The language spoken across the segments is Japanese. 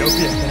くやったな。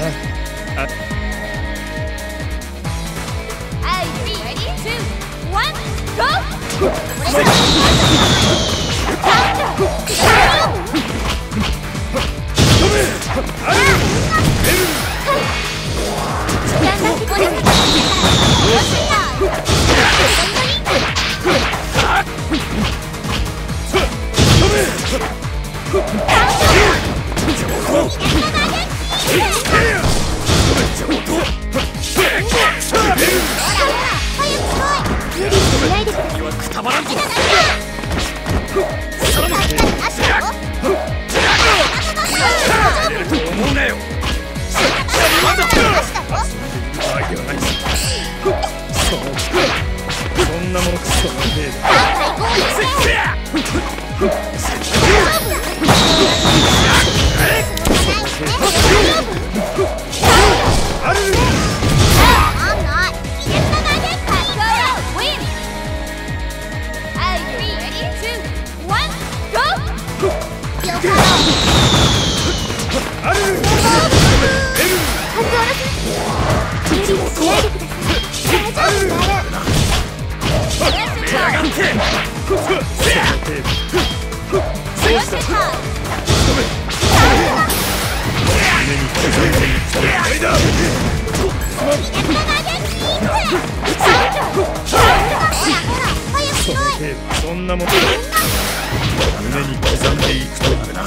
そんなもの胸に刻んでいくとなるな。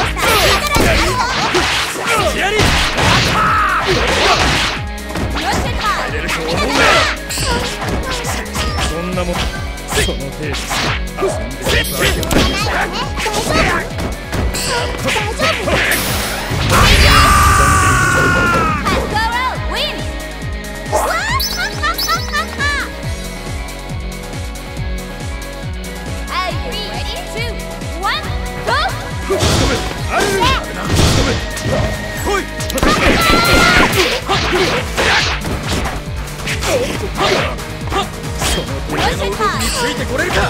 やり入れると思うなよ。そんなものその程度遊んでいくわけはない。その手の動きについてこれるか。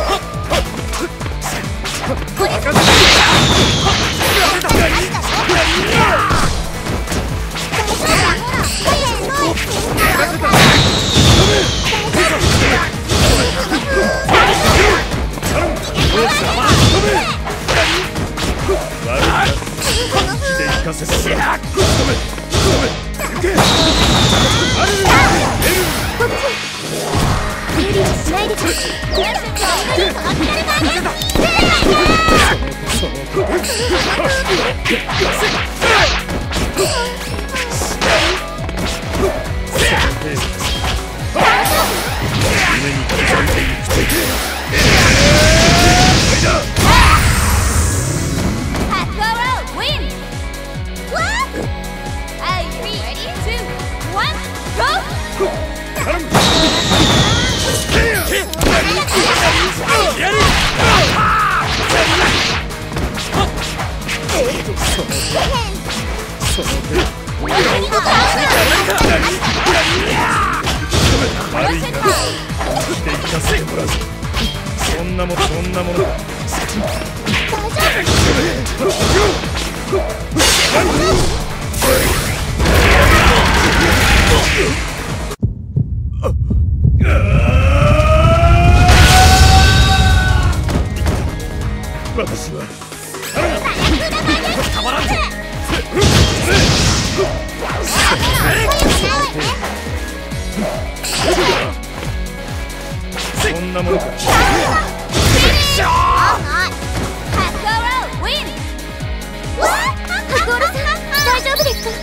そんなものそんなもの私はたまらんぞ。そんなものか。 大丈夫ですか。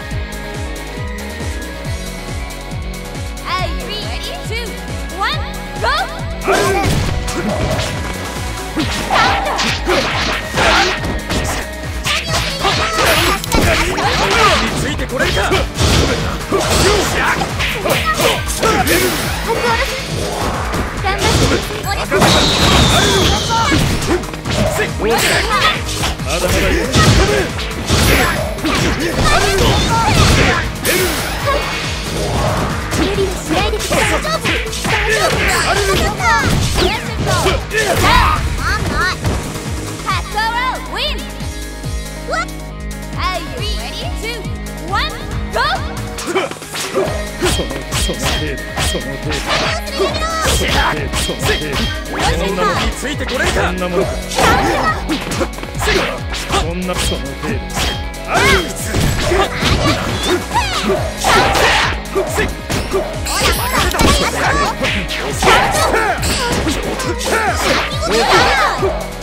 ついてこれるか。まだまだよ。 無理はしないでください。大丈夫。 Win! What? Are you ready to その程度そんなものについてこれるか。そんなものか。そんなその程度ほら